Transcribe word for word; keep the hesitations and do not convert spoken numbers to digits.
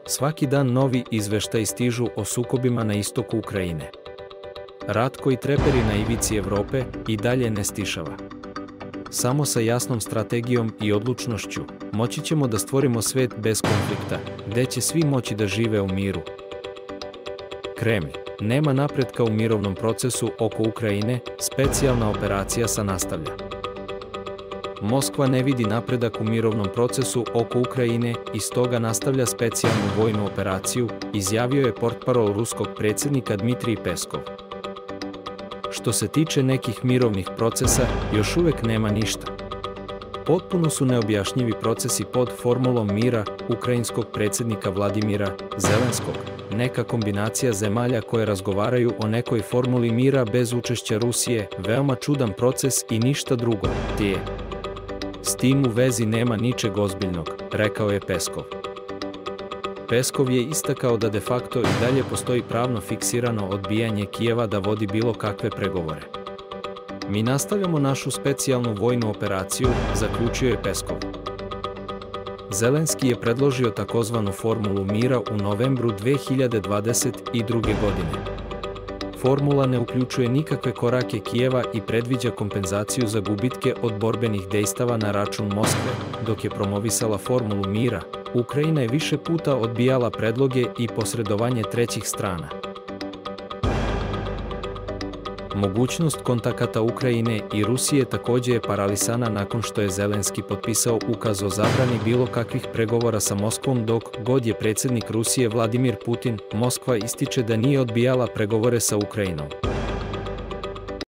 Svaki dan novi izveštaji stižu o sukobima na istoku Ukrajine. Rat koji treperi na ivici Evrope i dalje ne stišava. Samo sa jasnom strategijom i odlučnošću moći ćemo da stvorimo svet bez konflikta, gde će svi moći da žive u miru. Kremlj. Nema napretka u mirovnom procesu oko Ukrajine, specijalna operacija se nastavlja. Moskva ne vidi napredak u mirovnom procesu oko Ukrajine i stoga nastavlja specijalnu vojnu operaciju, izjavio je portparol ruskog predsjednika Dmitrij Peskov. Što se tiče nekih mirovnih procesa, još uvek nema ništa. Potpuno su neobjašnjivi procesi pod formulom mira ukrajinskog predsjednika Vladimira Zelenskog, neka kombinacija zemalja koje razgovaraju o nekoj formuli mira bez učešća Rusije, veoma čudan proces i ništa drugo, tije. S tim u vezi nema ničeg ozbiljnog, rekao je Peskov. Peskov je istakao da de facto i dalje postoji pravno fiksirano odbijanje Kijeva da vodi bilo kakve pregovore. Mi nastavljamo našu specijalnu vojnu operaciju, zaključio je Peskov. Zelenski je predložio takozvanu formulu mira u novembru dve hiljade dvadeset druge. godine. Formula ne uključuje nikakve korake Kijeva i predviđa kompenzaciju za gubitke od borbenih dejstava na račun Moskve, dok je promovisala formulu mira. Ukrajina je više puta odbijala predloge i posredovanje trećih strana. Mogućnost kontakata Ukrajine i Rusije također je paralisana nakon što je Zelenski potpisao ukaz o zabrani bilo kakvih pregovora sa Moskvom dok god je predsjednik Rusije Vladimir Putin. Moskva ističe da nije odbijala pregovore sa Ukrajinom.